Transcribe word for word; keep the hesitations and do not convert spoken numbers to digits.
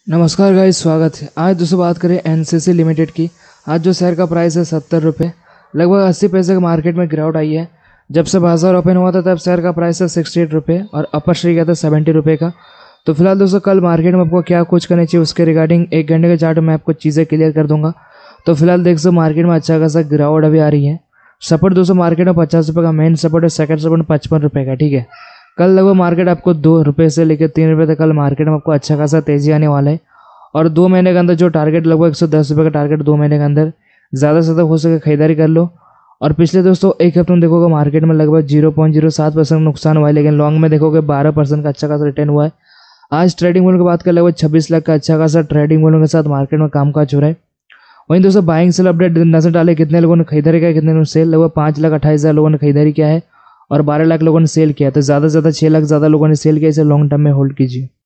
नमस्कार गाइस, स्वागत है। आज दोस्तों बात करें एनसीसी लिमिटेड की। आज जो शेयर का प्राइस है सत्तर रुपये, लगभग अस्सी पैसे का मार्केट में गिरावट आई है। जब से बाजार ओपन हुआ था तब शेयर का प्राइस है सिक्सटी एट रुपये और अपर श्री गया था सेवेंटी रुपये का। तो फिलहाल दोस्तों कल मार्केट में आपको क्या कुछ करना चाहिए उसके रिगार्डिंग एक घंटे के चार्ट में आपको चीज़ें क्लियर कर दूंगा। तो फिलहाल देख सो मार्केट में अच्छा खासा गिरावट अभी आ रही है। सपोर्ट दोस्तों मार्केट में पचास रुपये का मेन सपोर्ट है, सेकंड सपोर्ट पचपन रुपये का। ठीक है, कल लगभग मार्केट आपको दो रुपये से लेकर तीन रुपये तक कल मार्केट में आपको अच्छा खासा तेजी आने वाला है। और दो महीने के अंदर जो टारगेट लगभग एक सौ दस रुपये का टारगेट दो महीने के अंदर ज़्यादा से ज़्यादा हो सके खरीदारी कर लो। और पिछले दोस्तों एक हफ्ते में देखोगे मार्केट में लगभग जीरो पॉइंट जीरो सात परसेंट नुकसान हुआ है, लेकिन लॉन्ग में देखोगे बारह परसेंट का अच्छा खासा रिटर्न हुआ है। आज ट्रेडिंग वॉल्यूम की बात करें लगभग छब्बीस लाख का अच्छा खासा ट्रेडिंग वॉल्यूम के साथ मार्केट में कामकाज हो रहा है। वहीं दोस्तों बाइंग सेल अपडेट नजर डाले, कितने लोगों ने खरीदारी किया, कितने लोगों ने सेल। लगभग पाँच लाख अट्ठाईस हज़ार लोगों ने खरीदारी किया है और बारह लाख लोगों ने सेल किया। तो ज़्यादा से ज़्यादा छः लाख ज़्यादा लोगों ने सेल किया। इसे लॉन्ग टर्म में होल्ड कीजिए।